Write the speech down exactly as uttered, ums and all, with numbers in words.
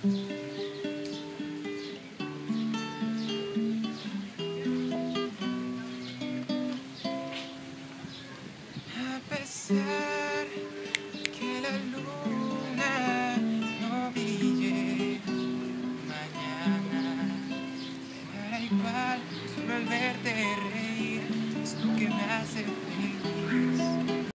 A pesar que la luna no brille mañana, me dará igual, solo al verte reír es lo que me hace feliz.